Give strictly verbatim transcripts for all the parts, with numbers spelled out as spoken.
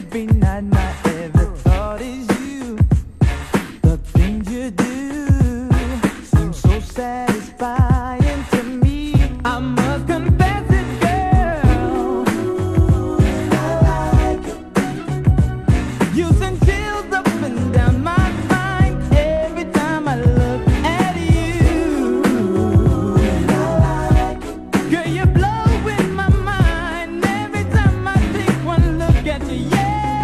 every night my every thought is you. The things you do seem so satisfying to me. I must confess it, girl. I like it. You send chills up and down my spine every time I look at you. I like it. Girl, you're blowing my mind every time I take one look at you. Yeah.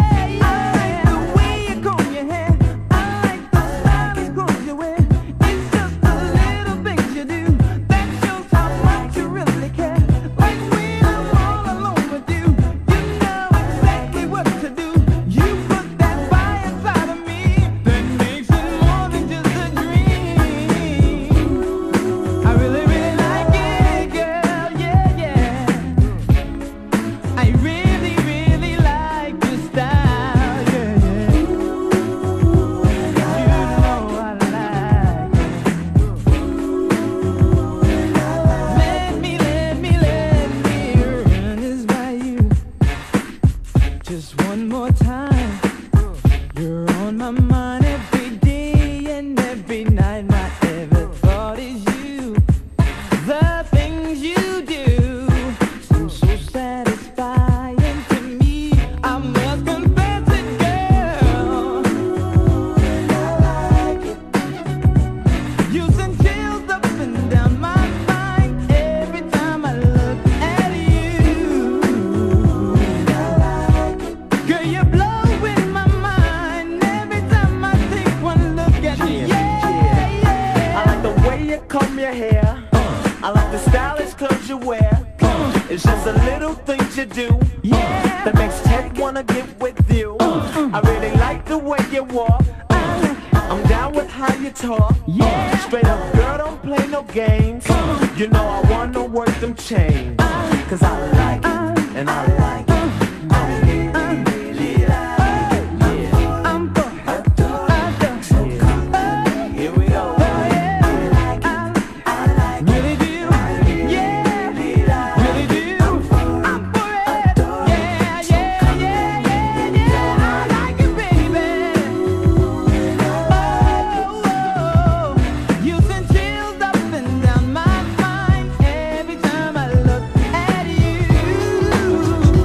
Just one more time, you're on my mind every day and every night. My every thought is you. The things you do seem so satisfying to me. I must confess it, girl. I like it. You send chills up and down my spine every time I look at you. Girl, you're blowing my mind every time I take one look at you. Yeah, yeah. I like the way you comb your hair. I like the stylish clothes you wear. It's just the little things you do, Yeah. that makes Ted wanna get with you. I really like the way you walk. I'm down with how you talk. Yeah. Straight up, girl, don't play no games. You know I wanna work them chains. Cause I like it, and I like it. Every time I look at you.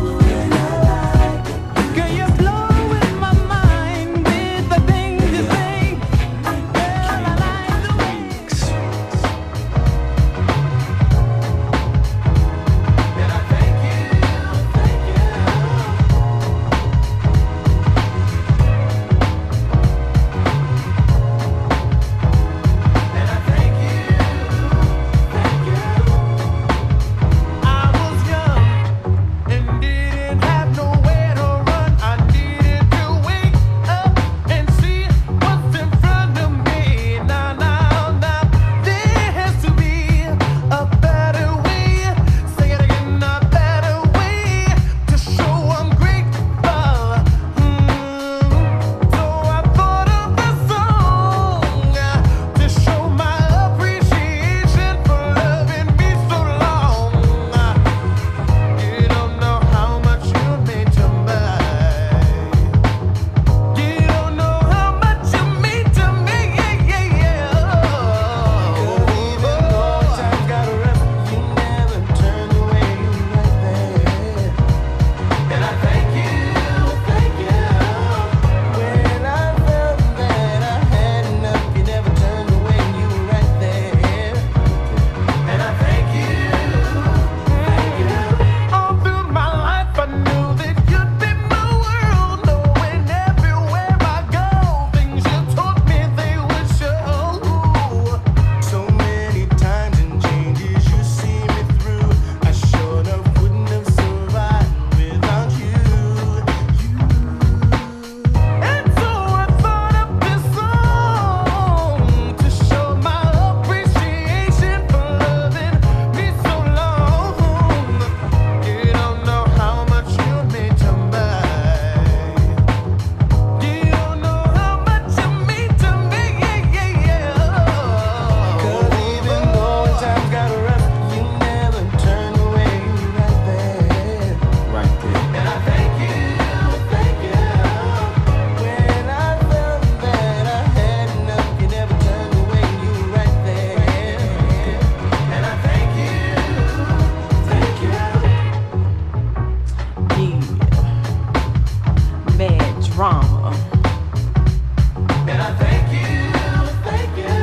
drama. And I thank you, thank you.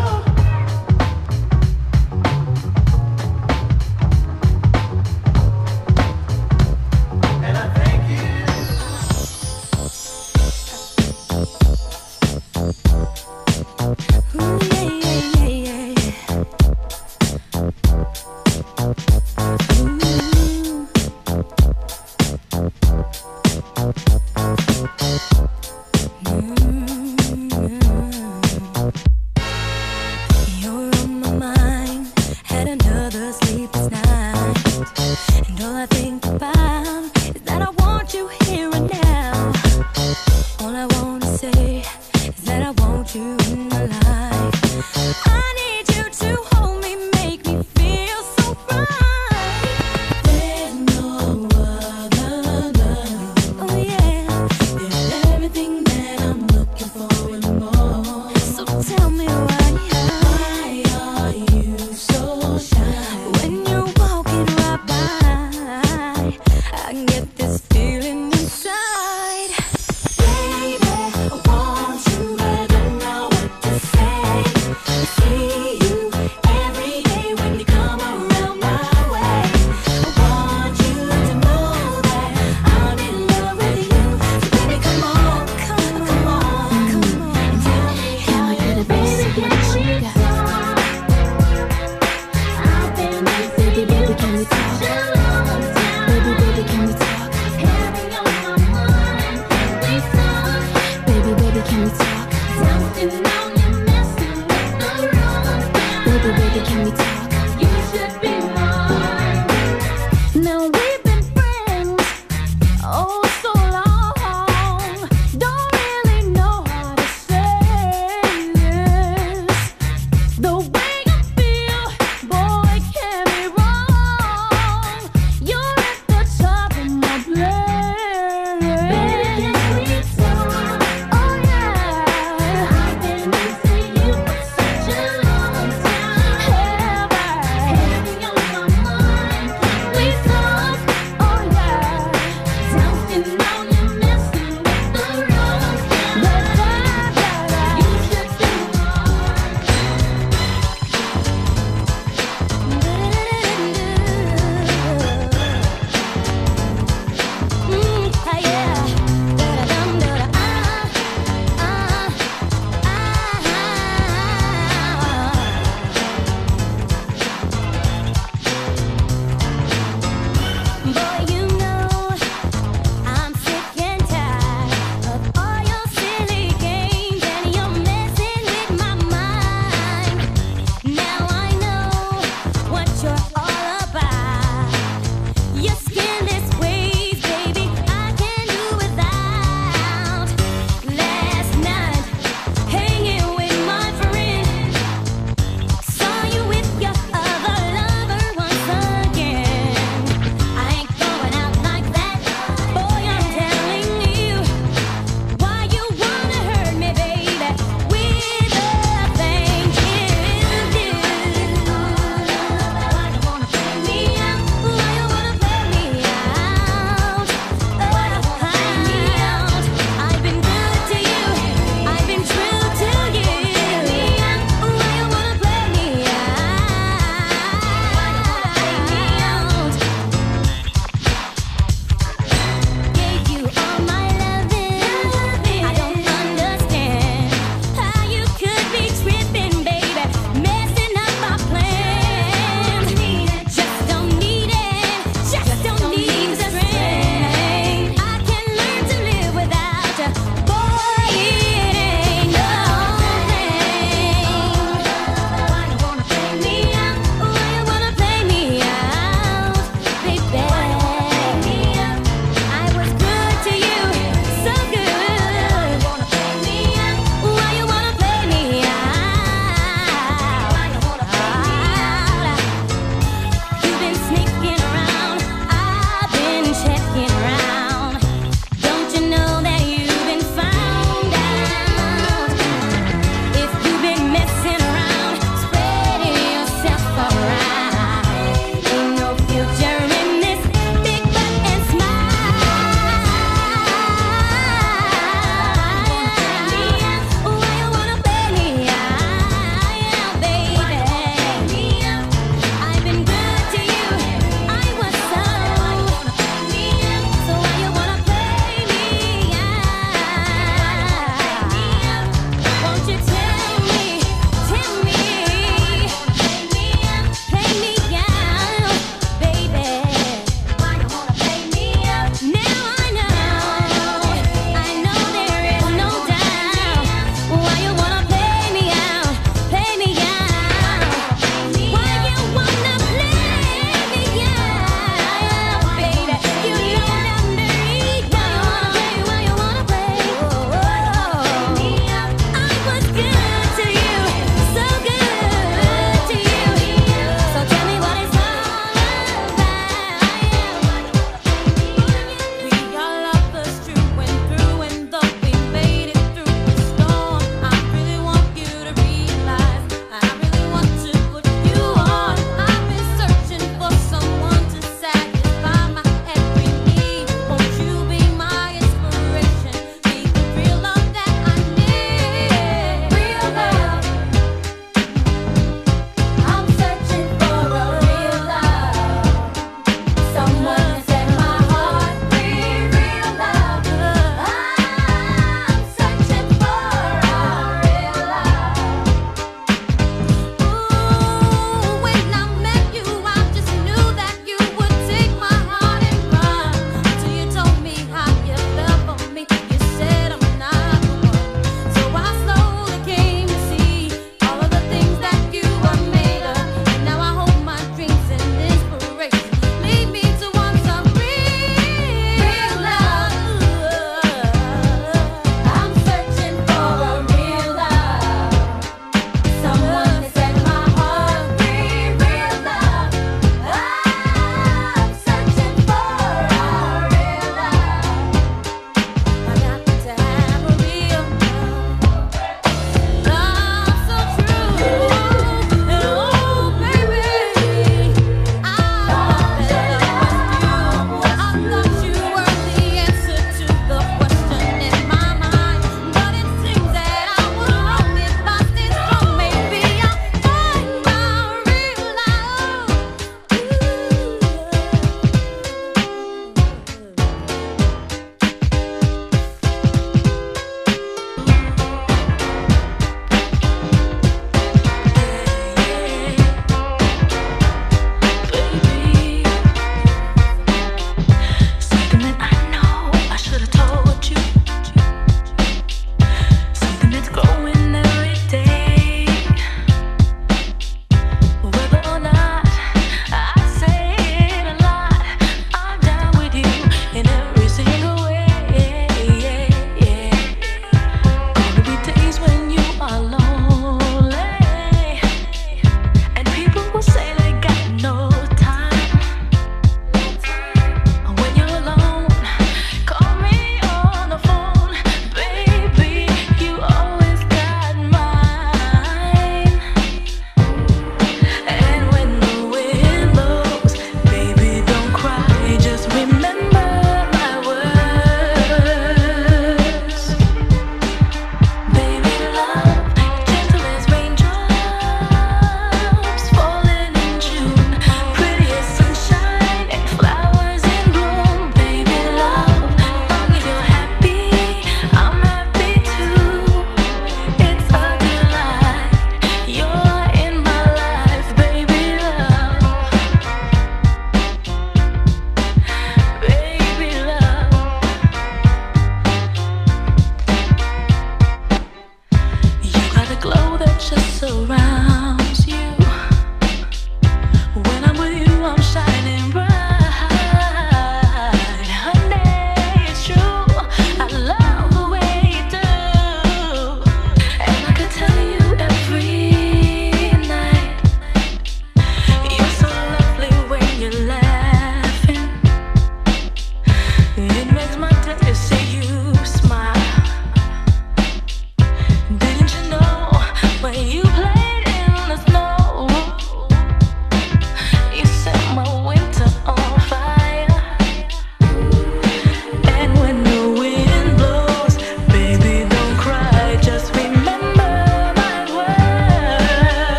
And I thank you. Ooh, yeah, yeah, yeah, yeah. Ooh.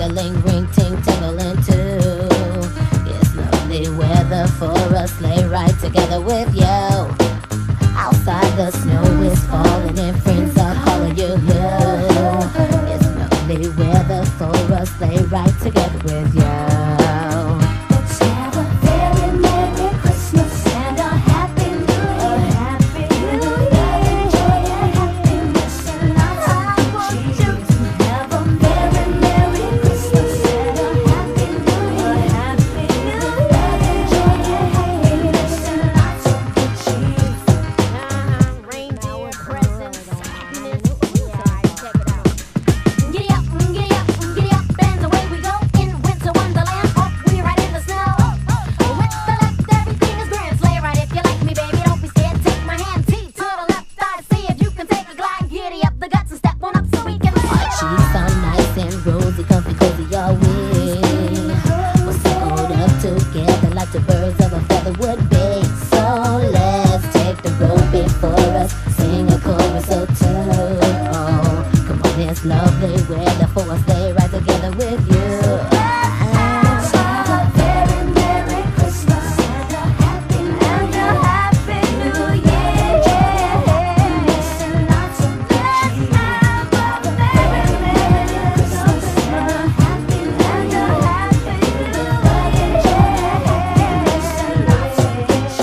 Ring-a-ling, ring, ting, tingling too. It's lovely weather for a sleigh ride together with you. Outside the snow is falling and friends are calling you. It's lovely weather for a sleigh ride together with you. Let's have a very Merry Christmas and a Happy New Year. Happy New Year. Joy and happiness and lots of cheer. Have a very Merry Christmas and a Happy New Year. Happy New Year. Joy and happiness and lots of cheer. Uh-huh. Reindeer presents, happiness. Alright, check it out. Giddy up, giddy up, giddy up, and away we go in winter wonderland. Off we ride in the snow. With the left, everything is grand. Sleigh ride if you like me, baby. Don't be scared. Take my hand, T to the left. I see if you can take a glide. Giddy up the guts and step on up so we can Our cheeks are nice and rosy, comfy, cozy, are we? We're snuggled up together like the birds of a feather would be. So let's take the road before us, sing a chorus or two. Oh, come on, it's lovely weather for a sleigh ride together with you. Let's have a very Merry Christmas and a Happy and a Happy New Year. Happiness and lots of cheer. Have a very Merry Christmas and a Happy and a Happy New Year. Happiness and lots of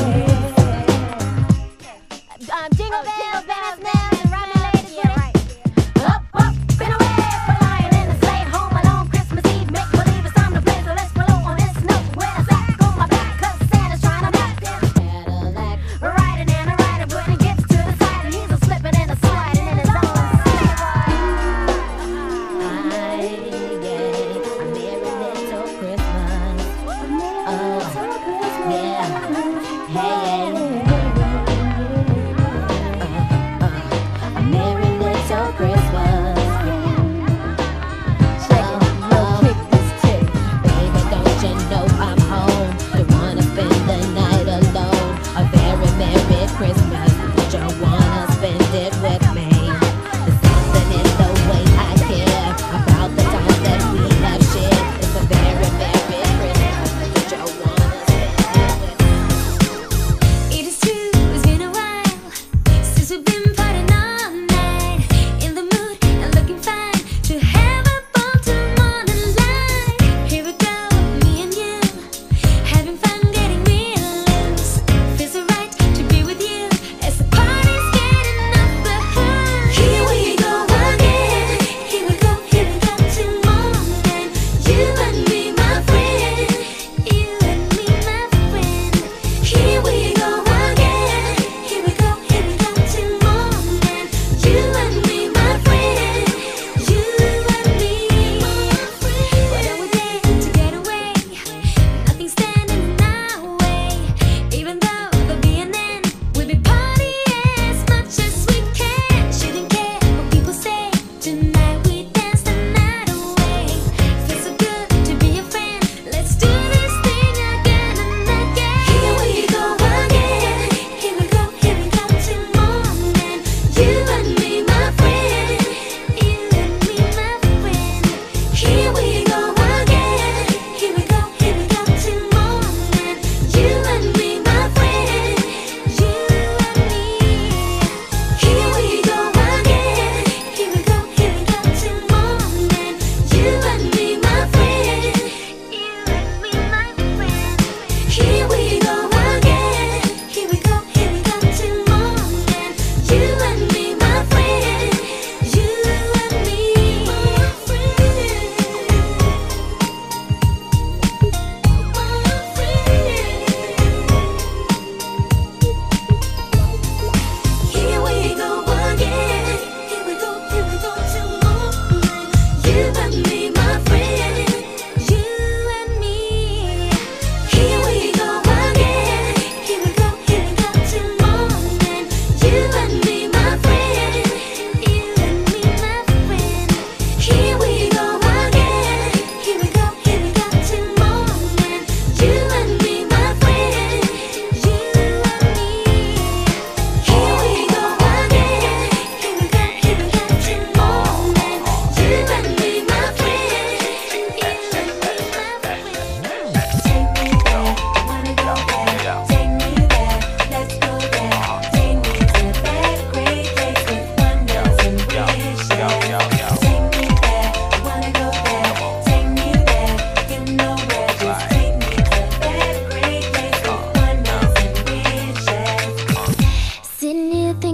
cheer. Um, jingle bells, bells, bells, and run ladies, yeah, right. Up, up, and away, flying in the sleigh, home alone, Christmas Eve, make believe it's time to play, so let's blow on this note. With a sack on my back, 'cause Santa's trying to back this Cadillac. Riding and a riding, putting gifts to the side, and he's a slipping and a sliding in his own sleigh ride. Aye, yeah, a merry little Christmas. Oh, yeah, hey, yeah. Uh, uh.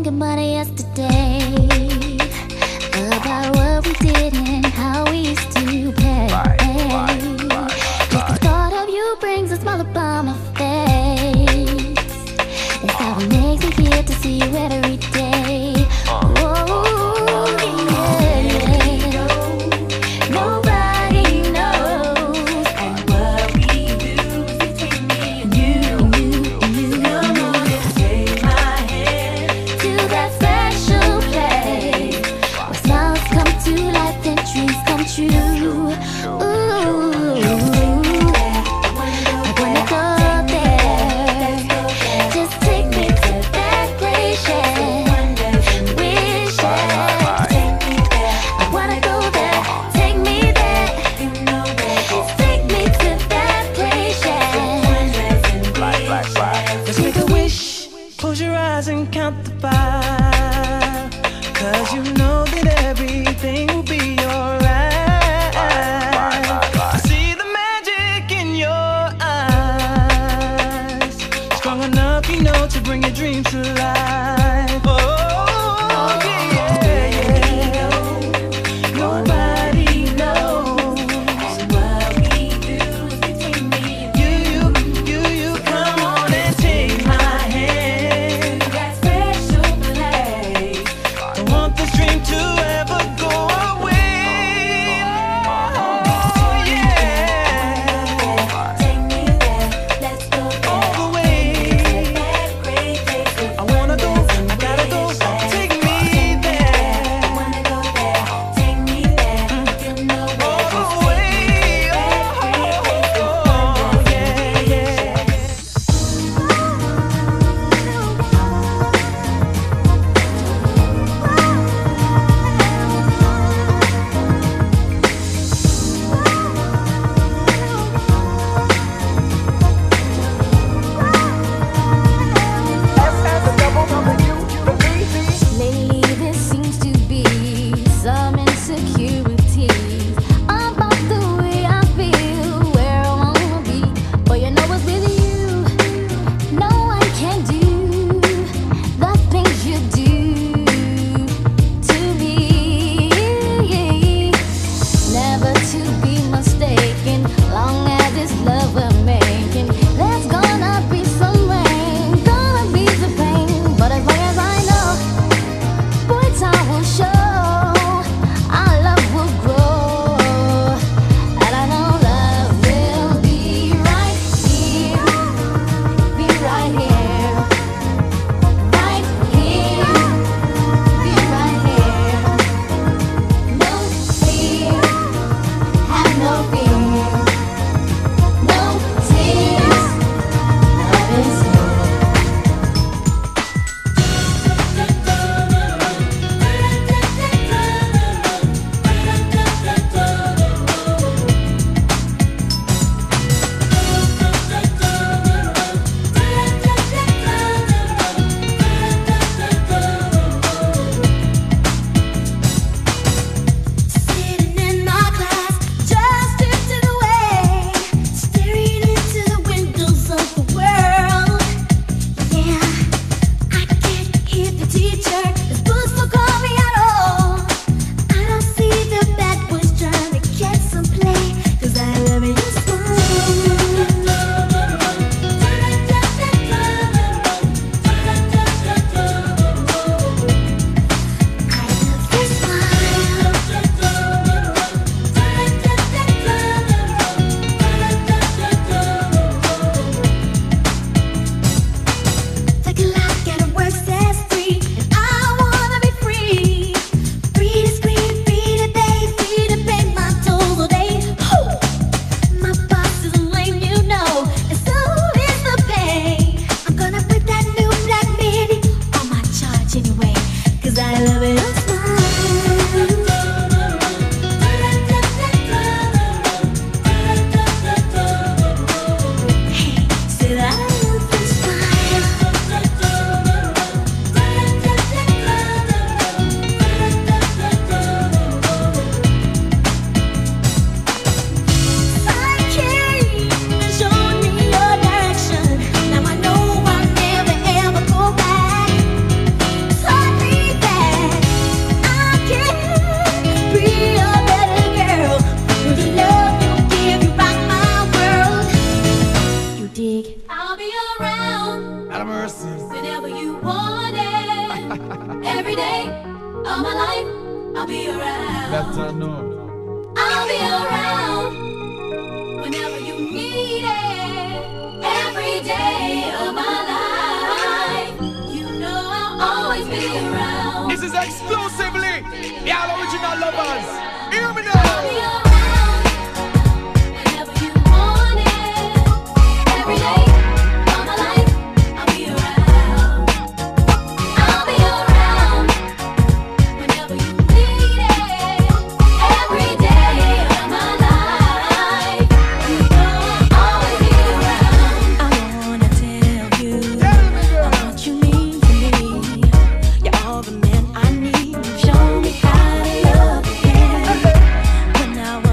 think about it yesterday, about what we did and how we used to play. Just the thought of you brings a smile upon my face. That's how it makes me feel to see you every day. Oh, yeah, yeah. Nobody knows. And what we do is between me and you, you, you. Come on and take my hand to that special place where smiles come to life and dreams come true. Ooh, I wanna go there. Just take me to that place, yeah. Wish, yeah. I wanna go there. Take me there. Just take me to that place, yeah. Let's make a wish. Close your eyes and count the five. Cause you know that everything will be alright. I see the magic in your eyes. Strong enough, you know, to bring your dreams to life. Oh, yeah, yeah. Nobody knows what we do is between me and you. You, you, you, come on and take my hand to that special place. Don't want this dream to ever go away. Oh, yeah. Take me there. Let's go there. All the way. That great place with I wanna go, I gotta go. Take me there. I wanna go there. Take me there. You know All where the way. Oh, yeah, yeah. Lately there seems to be some insecurities about the way I feel, where I wanna be. But you know it's with you, no one can do the things you do to me. Never to be mistaken, long as this love we're making, there's gonna be some rain, gonna be some pain. But as long as I know, boy, time will show, our love will grow. And I know love will be right here, be right here, right here, be right here. No fear, have no fear, no tears, love is here. Sitting in my class, just drifting away, staring into the windows of the world. Yeah, I can't hear the teacher, his books won't call me at all. I don't see the bad boys trying to get some play, 'cause I love your Take a look at a work says free, and I wanna be free. Free to scream, free to bathe, free to pay my tolls all day. My boss is lame, you know, and so is the pay. I'm gonna put that new black midi on my charge anyway, 'cause I love it. Hey, said I love this smile. Showing me your direction. Now I know I'll never ever go back. So All my life, I'll be around. Better know. I'll be around whenever you need it. Every day of my life, you know I'll always be around. This is exclusively the all original lovers. Hear me I'll be now. around whenever you want it. Every day of my life, I'll be around. I'll be around whenever you need it. Every day of my life, you know I'll always be around. I wanna tell you Tell me, girl. how much you mean to me. You're all the man I need. Show me how to love again. When I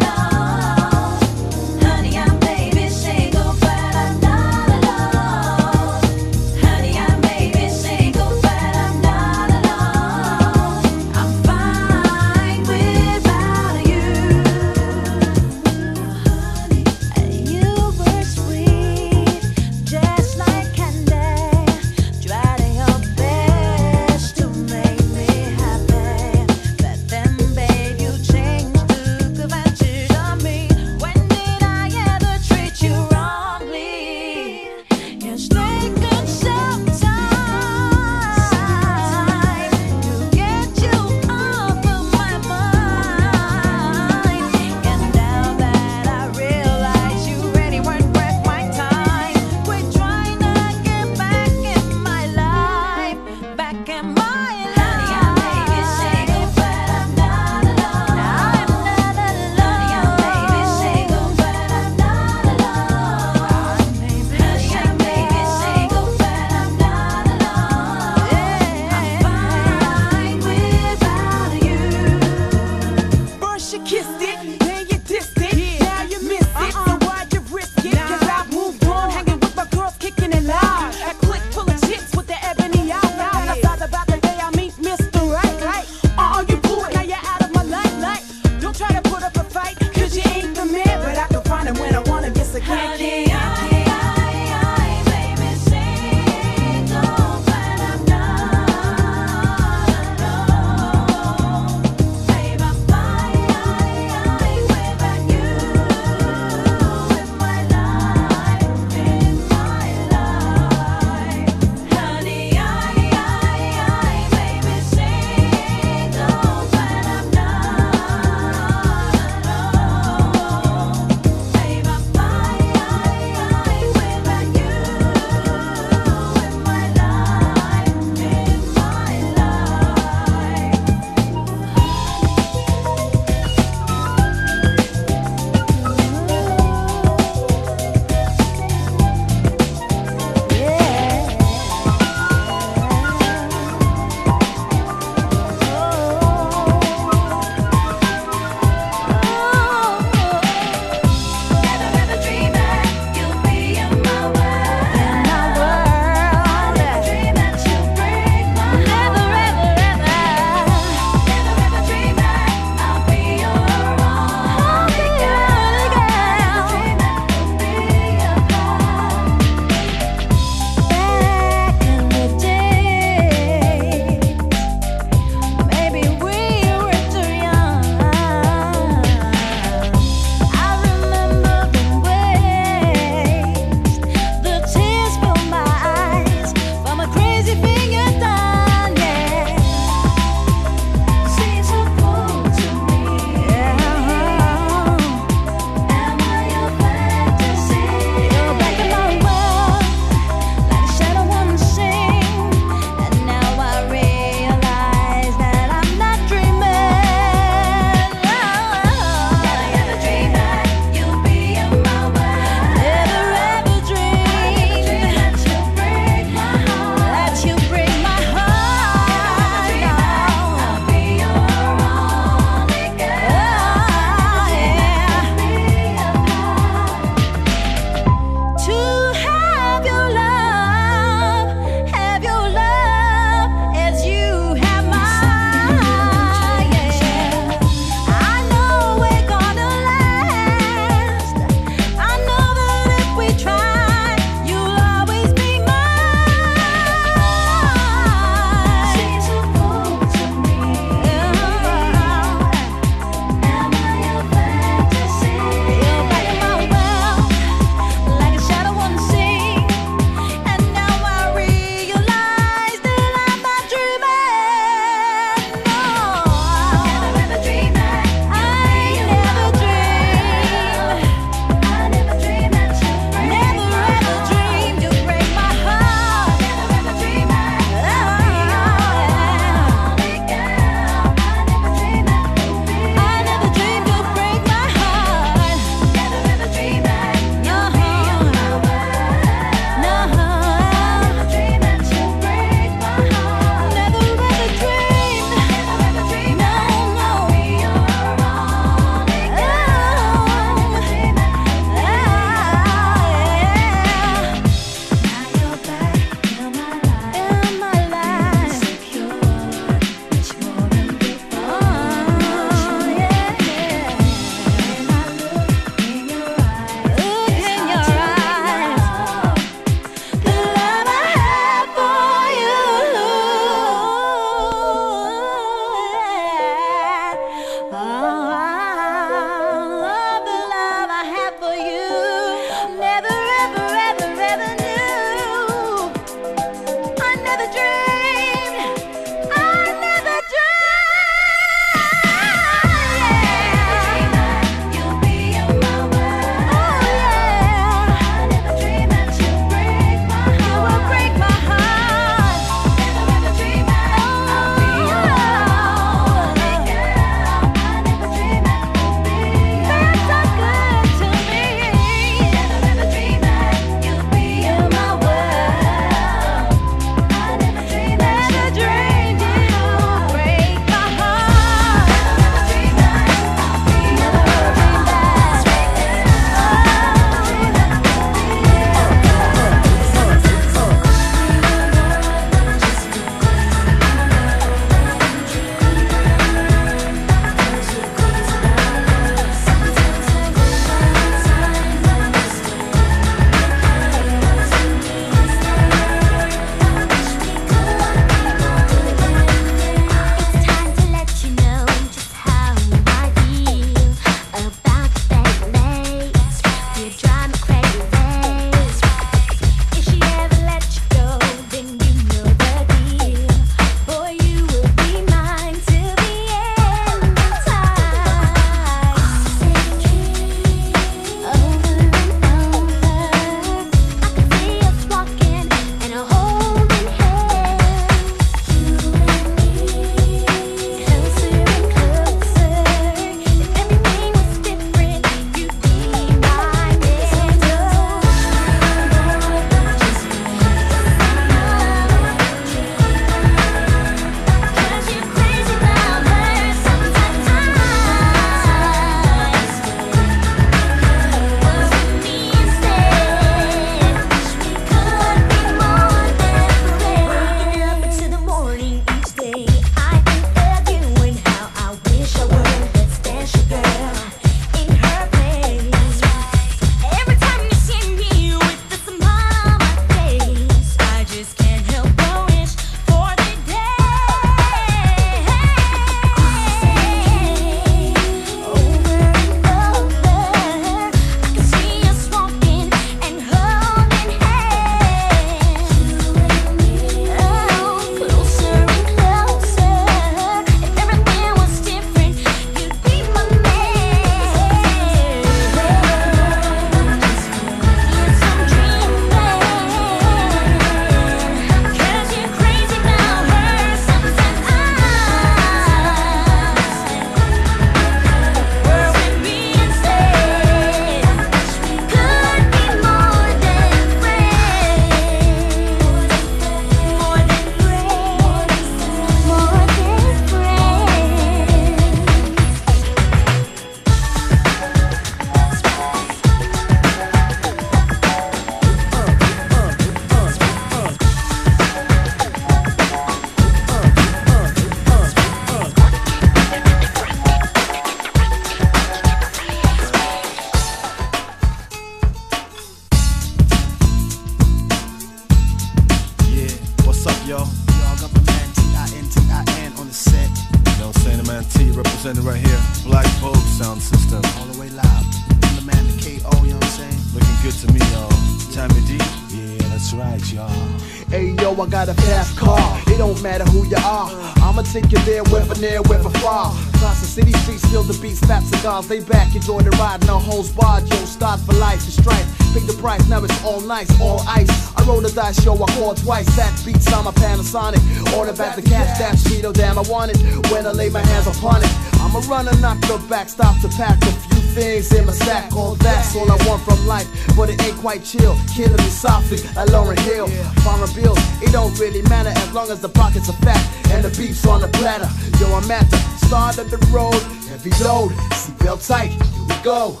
sound system. All the way loud. I'm the man, the K O, you know what I'm saying? Looking good to me, y'all. Tommy D? Yeah, that's right, y'all. Hey yo, I got a fast car. It don't matter who you are. I'ma take you there, whether near, whether far. Across the city streets, feel the beats, fat cigars. They back, enjoy the ride, no holds barred. Yo, start for life, the stripe. Pay the price, now it's all nice, all ice. I roll the dice, yo, I call twice. That beats on my Panasonic. Order back the cash, that sweet, oh damn, I want it. When I lay my hands upon it, I'm a runner, not the back, stop to pack a few things in my sack. All that's all I want from life, but it ain't quite chill. Killing me softly, like Lauryn Hill. Foreign bills, it don't really matter as long as the pockets are fat and the beef's on the platter. Yo, I'm at the start of the road, heavy load, seatbelt tight, here we go.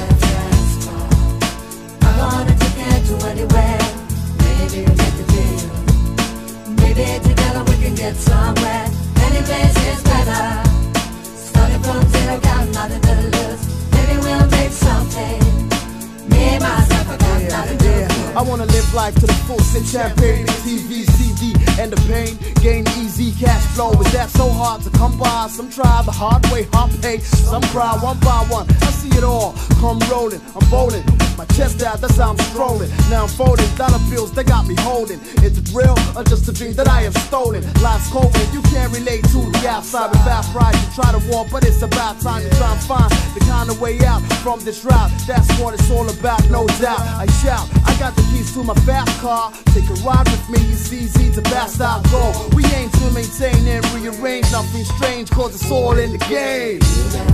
I wanna take it to anywhere. Maybe you get the deal. Maybe together we can get somewhere. Any place is better. Starting from zero, got nothing to lose. Maybe we'll make something. Me and myself, I got nothing to lose. I wanna live life to the full, sip champagne, T V, C D, and the pain. Gain easy cash flow. Is that so hard to come by? Some try the hard way, hard pay. Some cry one by one. I see it all. Come rolling, I'm bowling. My chest out, that's how I'm strolling. Now I'm folding dollar bills, they got me holding. Is it real or just a dream that I have stolen? Life's cold and you can't relate to the outside. With fast pride, you try to walk, but it's about time to try and find the kind of way out from this route. That's what it's all about, no doubt. I shout, I got the keys to my fast car. Take a ride with me, it's easy to pass out go. We aim to maintain and rearrange nothing strange, cause it's all in the game.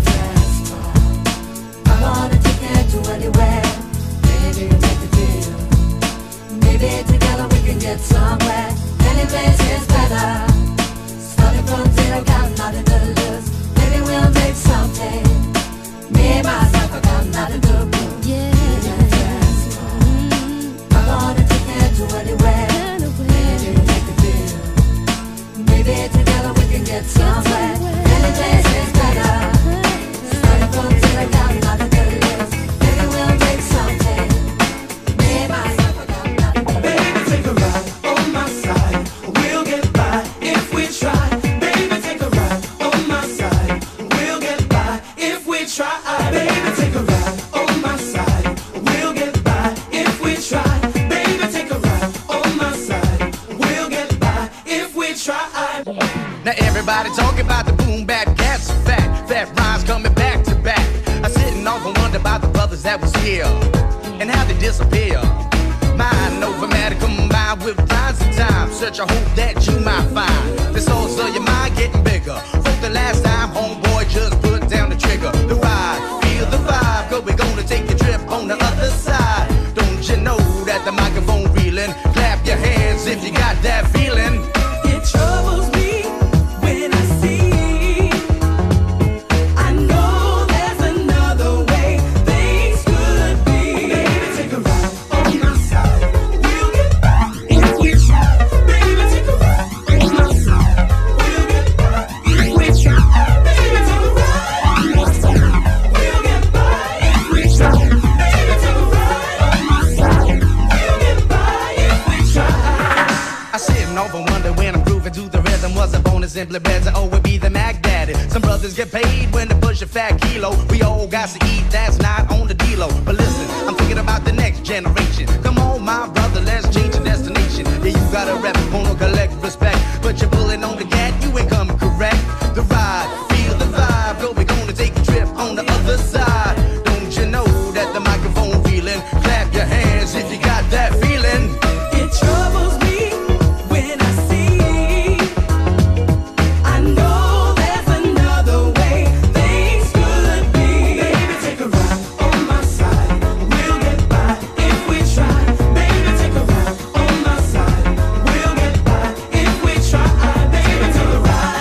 I wanna take it to anywhere. Maybe you make the deal. Maybe together we can get somewhere. Any place is better. Starting from zero, got nothing to lose. Maybe we'll make something. Me and myself, I got nothing to prove. Yeah. I wanna take it to anywhere. Maybe you make the deal. Maybe together we can get somewhere. Any place is better. Starting from zero, got nothing to lose. Maybe we'll make something. Me and myself, I got nothing to lose. Baby, take a ride on my side. We'll get by if we try. Baby, take a ride on my side. We'll get by if we try. Baby, take a ride on my side. We'll get by if we try. Baby, take a ride on my side. We'll get by if we try. Now everybody talking about the boom bap gas fat, fat rhymes coming back to back. I sitting off and wonder about the brothers that was here and how they disappear. Mind over matter combined with rhymes and time. Search, I hope that you might find the souls of your mind getting bigger. From the last time, homeboy just put down the trigger. The ride, feel the vibe, cause we're gonna take a trip on the other side. Don't you know that the microphone reeling? Clap your hands if you got that feeling. It troubles me when I see. I know there's another way things could be. Baby, take a ride on my side. We'll get by if we try. Baby, take a ride on my side. We'll get by if we try. Baby, take a ride on my side. We'll get by if we try. Baby, take a ride on my side. We'll get by if we try. I sitting over wonder when I'm grooving to the rhythm. Was a bonus simply present, oh, it be the Mac Daddy. Some brothers get paid when they push a fat kilo. We all got to eat, that's not on the D-Lo. But listen, I'm thinking about the next generation. Come on, my brother, let's change the destination. Yeah, you gotta rep, wanna collect respect. But you're pulling on the gat, you ain't coming correct. The ride, feel the vibe, go, we're gonna take a trip on the other side. Don't you know that the microphone feeling? Clap your hands if you got that feeling. It troubles me when I see. I know there's another way things could be. Baby, take a ride on my side. We'll get by if we try. Baby, take a ride on my side. We'll get by if we try. Baby, take a ride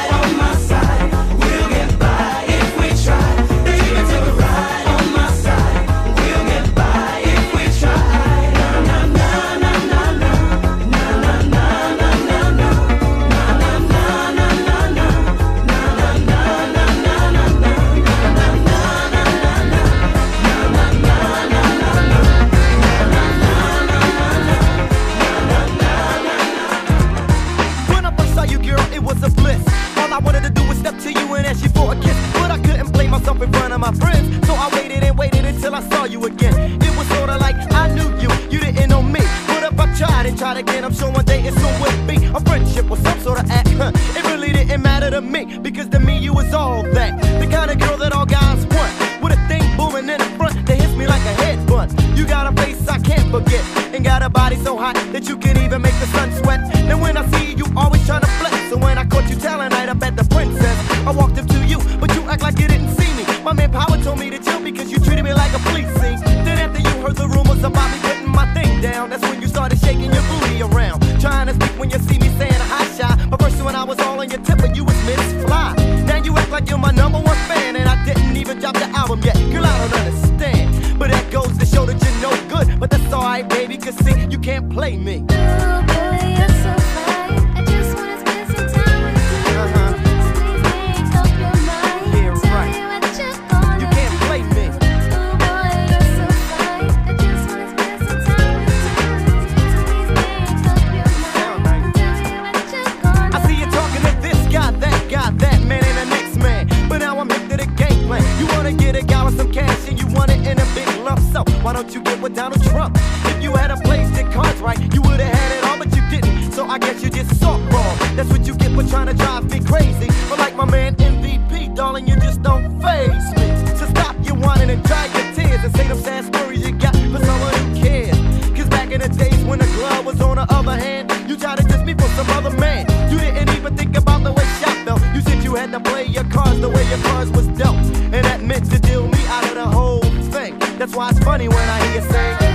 of my friends. So I waited and waited until I saw you again. It was sorta like I knew you, you didn't know me. But if I tried and tried again, I'm sure one day it soon would be a friendship or some sort of act. Huh. It really didn't matter to me, because to me you was all that. The kind of girl that all guys want, with a thing booming in the front that hits me like a headbutt. You got a face I can't forget, and got a body so hot that you can even make the sun sweat. And when I see you, you always trying to flex. So when I caught you talent night up at the Princess, I walked up to you, but you act like you didn't see me. My man Power told me to chill because you treated me like a police scene. Then after you heard the rumors about me putting my thing down, that's when you started shaking your booty around, trying to speak when you see me saying hi shy. But first when I was all on your tip, but you was Miss Fly. Now you act like you're my number one fan, and I didn't even drop the album yet. Girl, I don't understand, but that goes to show that you're no good. But that's alright, baby, cause see, you can't play me. Ooh, boy, you're so fine. I just wanna spend some time with you. Uh-huh. Please make up your mind. Yeah, Tell right. me what you're gonna You can't play me. Ooh, boy, you're so fine. I just wanna spend some time with you. Please make up your Sound mind. right. Tell me what you're gonna I see you talking to this guy, that guy, that man, and the next man. But now I'm hip to the game plan. You wanna get a guy with some cash, and you want it in a big lump. So why don't you get with Donald Trump? If you had a played the cards right, you would've had it all, but you didn't. So I guess you just saw wrong. That's what you get for trying to drive me crazy. But like my man M V P, darling, you just don't faze me. So stop your whining and dry your tears, and say them sad stories you got for someone who cares. Cause back in the days when the glove was on the other hand, you tried to diss me for some other man. You didn't even think about the way shot felt. You said you had to play your cards the way your cards was dealt, and that meant to deal me out of the whole thing. That's why it's funny when I hear you say